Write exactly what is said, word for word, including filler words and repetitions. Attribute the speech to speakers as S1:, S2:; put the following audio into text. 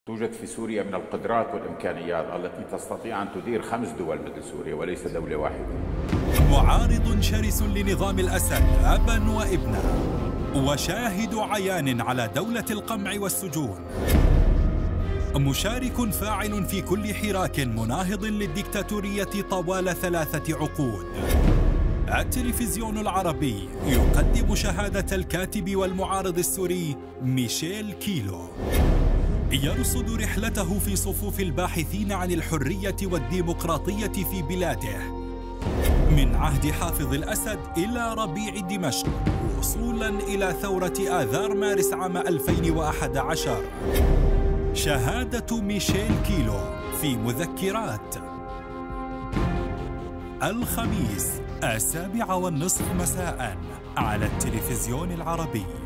S1: توجد في سوريا من القدرات والإمكانيات التي تستطيع أن تدير خمس دول مثل سوريا وليس دولة واحدة.
S2: معارض شرس لنظام الأسد أبا وابنا، وشاهد عيان على دولة القمع والسجون، مشارك فاعل في كل حراك مناهض للديكتاتورية طوال ثلاثة عقود. التلفزيون العربي يقدم شهادة الكاتب والمعارض السوري ميشيل كيلو، يرصد رحلته في صفوف الباحثين عن الحرية والديمقراطية في بلاده من عهد حافظ الأسد إلى ربيع دمشق، وصولاً إلى ثورة آذار مارس عام ألفين وأحد عشر. شهادة ميشيل كيلو في مذكرات، الخميس السابعة والنصف مساءً على التلفزيون العربي.